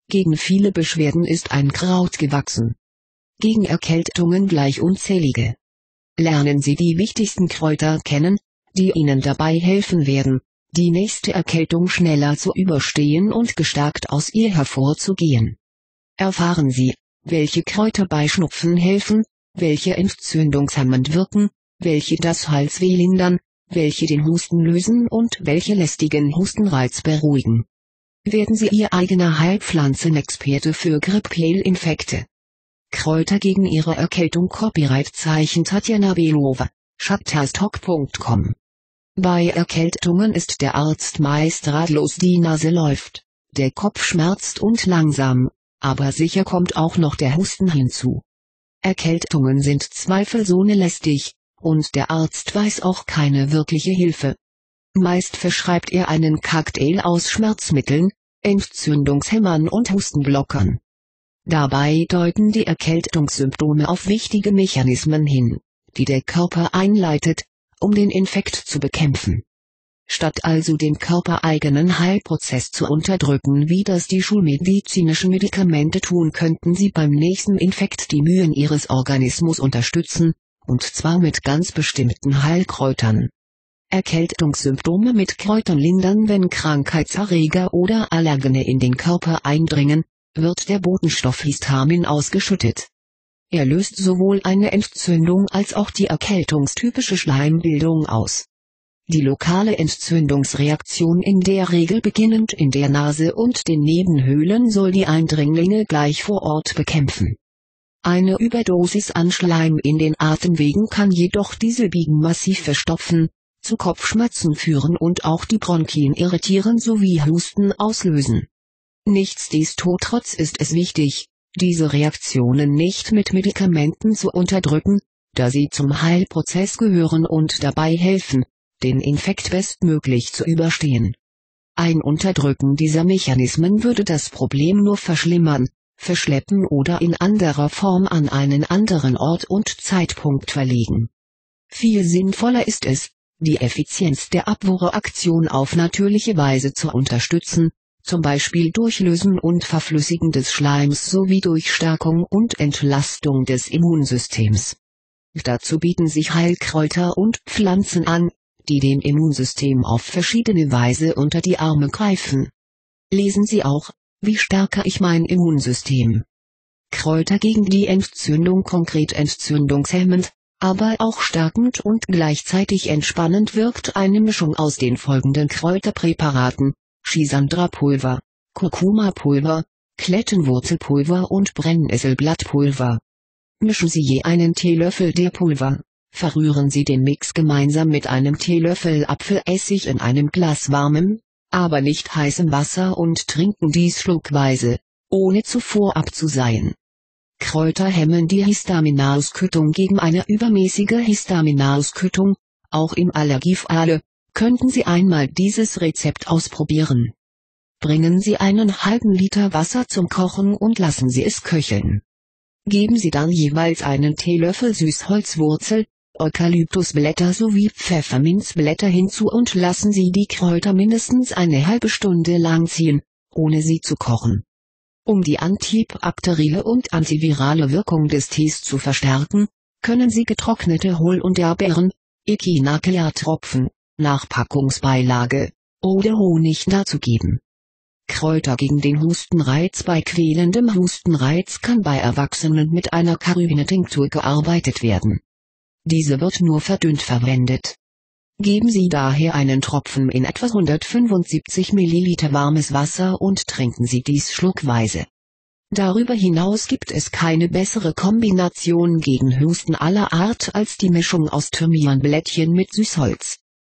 Gegen viele Beschwerden ist ein Kraut gewachsen. Gegen Erkältungen gleich unzählige. Lernen Sie die wichtigsten Kräuter kennen, die Ihnen dabei helfen werden, die nächste Erkältung schneller zu überstehen und gestärkt aus ihr hervorzugehen. Erfahren Sie, welche Kräuter bei Schnupfen helfen, welche entzündungshemmend wirken, welche das Halsweh lindern, welche den Husten lösen und welche lästigen Hustenreiz beruhigen. Werden Sie Ihr eigener Heilpflanzenexperte für Grippeill-Infekte. Kräuter gegen Ihre Erkältung. Copyright-Zeichen Tatjana Belova, shutterstock.com. Bei Erkältungen ist der Arzt meist ratlos, die Nase läuft, der Kopf schmerzt und langsam, aber sicher kommt auch noch der Husten hinzu. Erkältungen sind zweifelsohne lästig, und der Arzt weiß auch keine wirkliche Hilfe. Meist verschreibt er einen Cocktail aus Schmerzmitteln, Entzündungshemmern und Hustenblockern. Dabei deuten die Erkältungssymptome auf wichtige Mechanismen hin, die der Körper einleitet, um den Infekt zu bekämpfen. Statt also den körpereigenen Heilprozess zu unterdrücken, wie das die schulmedizinischen Medikamente tun, könnten Sie beim nächsten Infekt die Mühen Ihres Organismus unterstützen, und zwar mit ganz bestimmten Heilkräutern. Erkältungssymptome mit Kräutern lindern. Wenn Krankheitserreger oder Allergene in den Körper eindringen, wird der Botenstoff Histamin ausgeschüttet. Er löst sowohl eine Entzündung als auch die erkältungstypische Schleimbildung aus. Die lokale Entzündungsreaktion, in der Regel beginnend in der Nase und den Nebenhöhlen, soll die Eindringlinge gleich vor Ort bekämpfen. Eine Überdosis an Schleim in den Atemwegen kann jedoch die Silbigen massiv verstopfen, zu Kopfschmerzen führen und auch die Bronchien irritieren sowie Husten auslösen. Nichtsdestotrotz ist es wichtig, diese Reaktionen nicht mit Medikamenten zu unterdrücken, da sie zum Heilprozess gehören und dabei helfen, den Infekt bestmöglich zu überstehen. Ein Unterdrücken dieser Mechanismen würde das Problem nur verschlimmern, verschleppen oder in anderer Form an einen anderen Ort und Zeitpunkt verlegen. Viel sinnvoller ist es, die Effizienz der Abwehraktion auf natürliche Weise zu unterstützen, zum Beispiel durch Lösen und Verflüssigen des Schleims sowie durch Stärkung und Entlastung des Immunsystems. Dazu bieten sich Heilkräuter und Pflanzen an, die dem Immunsystem auf verschiedene Weise unter die Arme greifen. Lesen Sie auch, wie stärke ich mein Immunsystem? Kräuter gegen die Entzündung, konkret entzündungshemmend, aber auch stärkend und gleichzeitig entspannend wirkt eine Mischung aus den folgenden Kräuterpräparaten: Schisandra-Pulver, Kurkuma-Pulver, Klettenwurzelpulver und Brennnesselblattpulver. Mischen Sie je einen Teelöffel der Pulver. Verrühren Sie den Mix gemeinsam mit einem Teelöffel Apfelessig in einem Glas warmem, aber nicht heißem Wasser und trinken dies schluckweise, ohne zuvor abzuseien. Kräuter hemmen die Histaminausschüttung. Gegen eine übermäßige Histaminausschüttung, auch im Allergiefall, könnten Sie einmal dieses Rezept ausprobieren. Bringen Sie einen halben Liter Wasser zum Kochen und lassen Sie es köcheln. Geben Sie dann jeweils einen Teelöffel Süßholzwurzel, Eukalyptusblätter sowie Pfefferminzblätter hinzu und lassen Sie die Kräuter mindestens eine halbe Stunde lang ziehen, ohne sie zu kochen. Um die antibakterielle und antivirale Wirkung des Tees zu verstärken, können Sie getrocknete Hohl- und Erdbeeren, Echinacea-Tropfen, Nachpackungsbeilage, oder Honig dazugeben. Kräuter gegen den Hustenreiz. Bei quälendem Hustenreiz kann bei Erwachsenen mit einer Carotine-Tinktur gearbeitet werden. Diese wird nur verdünnt verwendet. Geben Sie daher einen Tropfen in etwa 175 ml warmes Wasser und trinken Sie dies schluckweise. Darüber hinaus gibt es keine bessere Kombination gegen Husten aller Art als die Mischung aus Thymianblättchen mit Süßholz.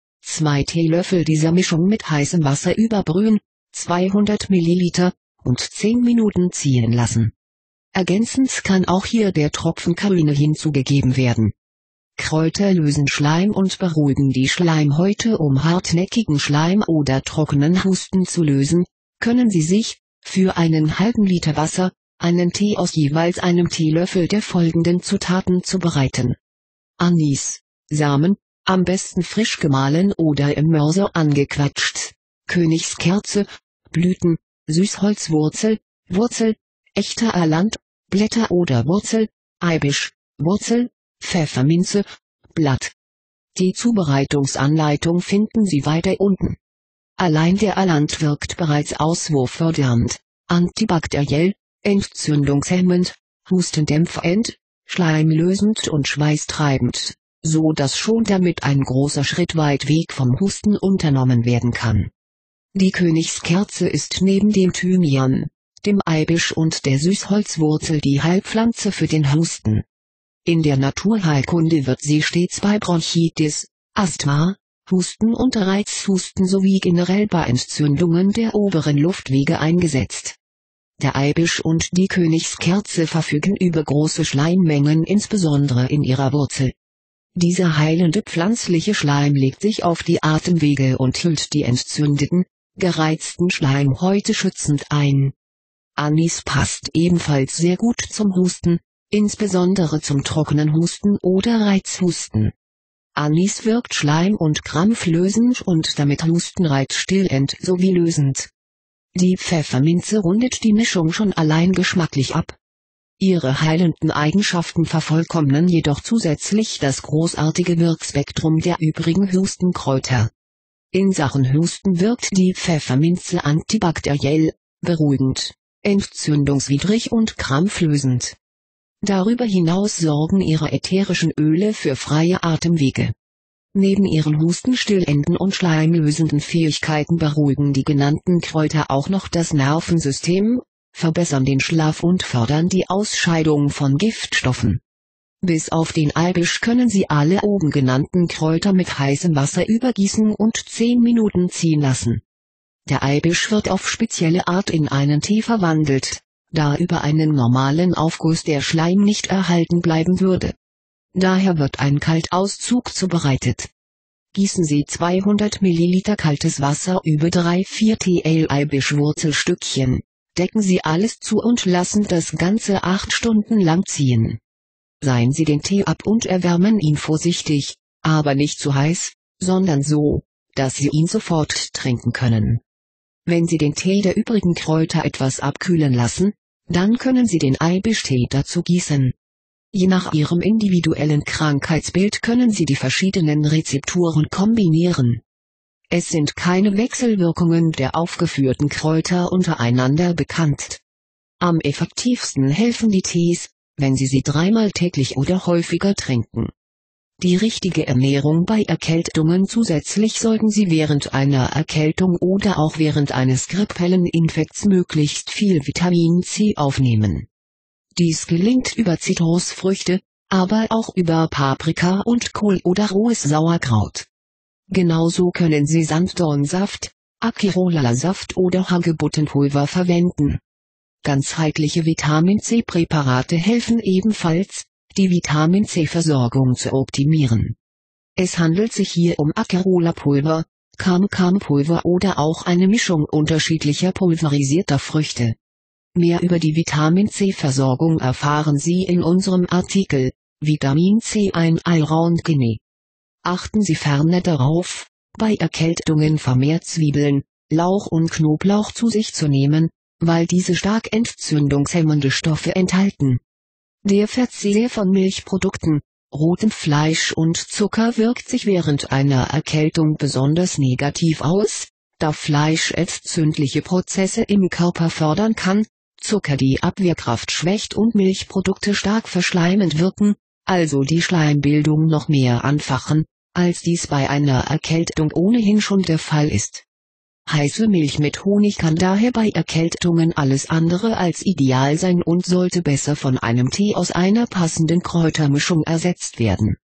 2 Teelöffel dieser Mischung mit heißem Wasser überbrühen, 200 ml, und 10 Minuten ziehen lassen. Ergänzend kann auch hier der Tropfen Carotine hinzugegeben werden. Kräuter lösen Schleim und beruhigen die Schleimhäute. Um hartnäckigen Schleim oder trockenen Husten zu lösen, können Sie sich, für einen halben Liter Wasser, einen Tee aus jeweils einem Teelöffel der folgenden Zutaten zubereiten: Anis, Samen, am besten frisch gemahlen oder im Mörser angequetscht, Königskerze, Blüten, Süßholzwurzel, Wurzel, echter Alant, Blätter oder Wurzel, Eibisch, Wurzel, Pfefferminze, Blatt. Die Zubereitungsanleitung finden Sie weiter unten. Allein der Alant wirkt bereits auswurffördernd, antibakteriell, entzündungshemmend, hustendämpfend, schleimlösend und schweißtreibend, so dass schon damit ein großer Schritt weit weg vom Husten unternommen werden kann. Die Königskerze ist neben dem Thymian, dem Eibisch und der Süßholzwurzel die Heilpflanze für den Husten. In der Naturheilkunde wird sie stets bei Bronchitis, Asthma, Husten und Reizhusten sowie generell bei Entzündungen der oberen Luftwege eingesetzt. Der Eibisch und die Königskerze verfügen über große Schleimmengen insbesondere in ihrer Wurzel. Dieser heilende pflanzliche Schleim legt sich auf die Atemwege und hüllt die entzündeten, gereizten Schleimhäute schützend ein. Anis passt ebenfalls sehr gut zum Husten, insbesondere zum trockenen Husten oder Reizhusten. Anis wirkt schleim- und krampflösend und damit Hustenreiz stillend sowie lösend. Die Pfefferminze rundet die Mischung schon allein geschmacklich ab. Ihre heilenden Eigenschaften vervollkommnen jedoch zusätzlich das großartige Wirkspektrum der übrigen Hustenkräuter. In Sachen Husten wirkt die Pfefferminze antibakteriell, beruhigend, entzündungswidrig und krampflösend. Darüber hinaus sorgen ihre ätherischen Öle für freie Atemwege. Neben ihren hustenstillenden und schleimlösenden Fähigkeiten beruhigen die genannten Kräuter auch noch das Nervensystem, verbessern den Schlaf und fördern die Ausscheidung von Giftstoffen. Bis auf den Eibisch können Sie alle oben genannten Kräuter mit heißem Wasser übergießen und 10 Minuten ziehen lassen. Der Eibisch wird auf spezielle Art in einen Tee verwandelt, da über einen normalen Aufguss der Schleim nicht erhalten bleiben würde. Daher wird ein Kaltauszug zubereitet. Gießen Sie 200 ml kaltes Wasser über 3-4 Tl Eibischwurzelstückchen, decken Sie alles zu und lassen das Ganze 8 Stunden lang ziehen. Seien Sie den Tee ab und erwärmen ihn vorsichtig, aber nicht zu heiß, sondern so, dass Sie ihn sofort trinken können. Wenn Sie den Tee der übrigen Kräuter etwas abkühlen lassen, dann können Sie den Eibisch-Tee dazu gießen. Je nach Ihrem individuellen Krankheitsbild können Sie die verschiedenen Rezepturen kombinieren. Es sind keine Wechselwirkungen der aufgeführten Kräuter untereinander bekannt. Am effektivsten helfen die Tees, wenn Sie sie 3-mal täglich oder häufiger trinken. Die richtige Ernährung bei Erkältungen. Zusätzlich sollten Sie während einer Erkältung oder auch während eines grippellen Infekts möglichst viel Vitamin C aufnehmen. Dies gelingt über Zitrusfrüchte, aber auch über Paprika und Kohl oder rohes Sauerkraut. Genauso können Sie Sanddornsaft, Acerola-Saft oder Hagebuttenpulver verwenden. Ganzheitliche Vitamin-C-Präparate helfen ebenfalls, die Vitamin-C-Versorgung zu optimieren. Es handelt sich hier um Acerola-Pulver, Kam-Kam-Pulver oder auch eine Mischung unterschiedlicher pulverisierter Früchte. Mehr über die Vitamin-C-Versorgung erfahren Sie in unserem Artikel Vitamin C ein Allround Gene. Achten Sie ferner darauf, bei Erkältungen vermehrt Zwiebeln, Lauch und Knoblauch zu sich zu nehmen, weil diese stark entzündungshemmende Stoffe enthalten. Der Verzehr von Milchprodukten, rotem Fleisch und Zucker wirkt sich während einer Erkältung besonders negativ aus, da Fleisch entzündliche Prozesse im Körper fördern kann, Zucker die Abwehrkraft schwächt und Milchprodukte stark verschleimend wirken, also die Schleimbildung noch mehr anfachen, als dies bei einer Erkältung ohnehin schon der Fall ist. Heiße Milch mit Honig kann daher bei Erkältungen alles andere als ideal sein und sollte besser von einem Tee aus einer passenden Kräutermischung ersetzt werden.